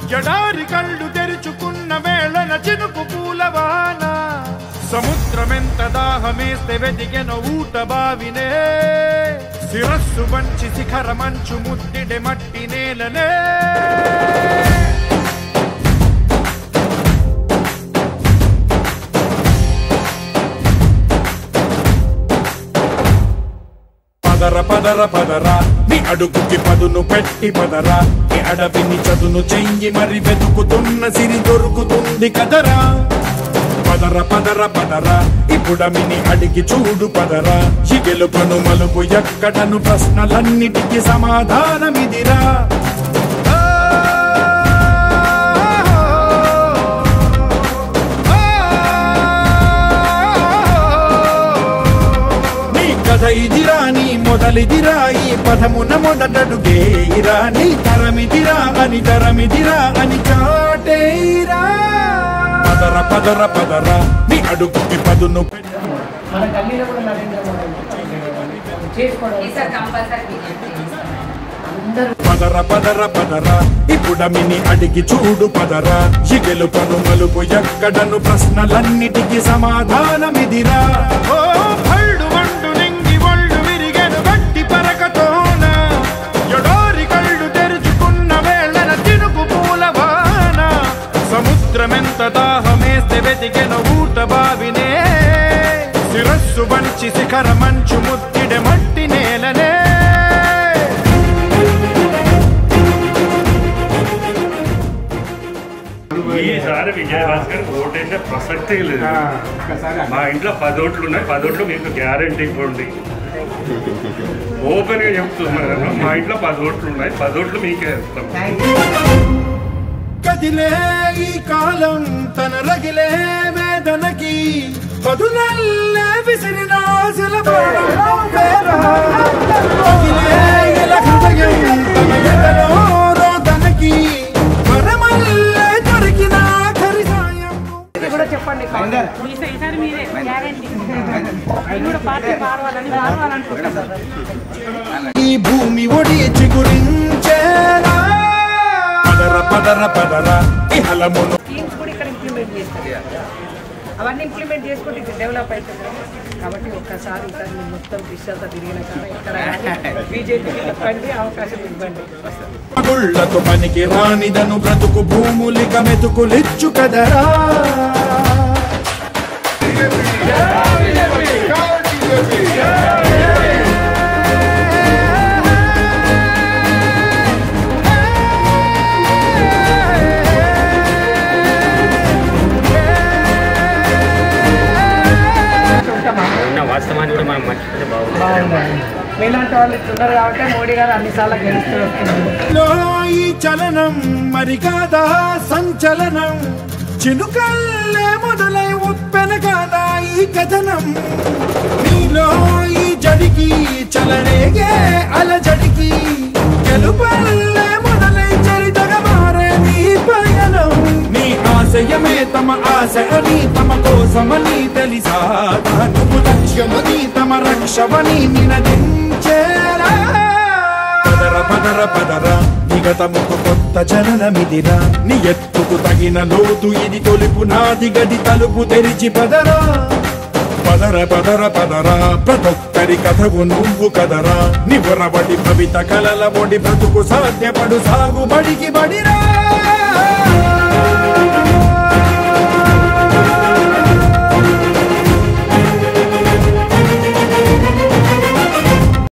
ఎడారి కళ్ళు తెరుచుకున్న వేళన చినుకు పూలవాన సముద్రమెంత దాహమేస్తే వెతికెన ఊట బావినే శిరస్సు వంచి శిఖర మంచు ముద్దిడే మట్టి నేలనే పదర పదర పదరా నీ అడుగుకి పదును పెట్టి పదరా నీ అడవిని చదును చెయ్యి మరి వెతుకుతున్న సిరి దొరుకుతుంది కదరా పదర పదర పదరా ఇప్పుడమిని అడిగి చూడు పదరా ఈ గెలుపను మలుపు ఎక్కడను ప్రశ్నలన్నిటికీ సమాధానమిదిరా ఇదిరా నీ మొదలిదిరా ఈ పదమున మొదటడుగేయిరా నీ తరమిదిరా అని తరమిదిరా అని చాటేరా పదర పదర పదరా నీ అడుగుకి పదును పదర పదర పదరా ఇప్పుడమిని అడిగి చూడు పదరా ఈ గెలుపను మలుపు ఎక్కడను ప్రశ్నలన్నిటికీ సమాధానమిదిరా సముద్రమెంత దాహమేస్తే వెతికెన ఊట బావినే శిరస్సు వంచి శిఖర మంచు ముద్దిడే మట్టి నేలనే ఈసారి విజయభాస్కర్ ఓటేసే ప్రసక్తే లేదు. మా ఇంట్లో 10 ఓట్లు ఉన్నాయి. 10 ఓట్లు మీకు గ్యారంటీ ఇవ్వండి. ఓపెన్ గా చెప్తున్నాను, మా ఇంట్లో 10 ఓట్లు ఉన్నాయి. 10 ఓట్లు మీకే ఇస్తాం. కదిలే ఈ కాలం తన రగిలే వేదనకి పదునల్లే విసిరిన హృదయం తన ఎదలో రోదనకి మరమల్లే దొరికిన ఖరి సాయం కూడా చెప్పండి. ఈ భూమి ఒడి చిగురించేరా పదర పదర ఇహలమును టీమ్స్ కూడా ఇక్కడ ఇంప్లిమెంట్ చేస్తారు. అవన్నీ ఇంప్లిమెంట్ చేసుకుంటే డెవలప్ అవుతుంది. కాబట్టి ఒక్కసారి ఈసారి మొత్తం విషయాలతో తిరిగిన కాడ ఇక్కడ బీజేపీకి ఇవ్వండి, అవకాశం ఇవ్వండి. గుళ్ళకు పనికి రానిదను బ్రతుకు భూములిక మెతుకులిచ్చు కదరా వాస్తవాన్ని కూడా మనం మర్చిపోతే బాగుంటుంది. మీలాంటి వాళ్ళు ఇస్తున్నారు కాబట్టి మోడీ గారు అన్నిసార్లు గెలుస్తున్నారు. ఈ చలనం మరి కాదా సంచలనం చినుకల్లే మొదలై ఉప్పెన కాదా ఈ కథనం నీలో ఈ జడికి చలనేగే అలజడికి గెలుపల్లే మొదలై చరితగా మారే నీ పయనం నీ ఆశయమే తమ ఆశ అని తమ కోసమని తెలిసా నువ్వు లక్ష్యమని తమ రక్షవని నినదించేరా పదర పదర పదర నిగతముకు కొత్త చలనమిదిరా నీ ఎత్తుకు తగిన లోతు ఇది తొలుపు నాది గది తలుపు తెరిచి పదరా పదర పదర పదరా ప్రతొక్కరి కథవు నువ్వు కదరా నివరబడి భవిత కలల ఒడి బ్రతుకు సాధ్యపడు సాగుబడికి బడిరా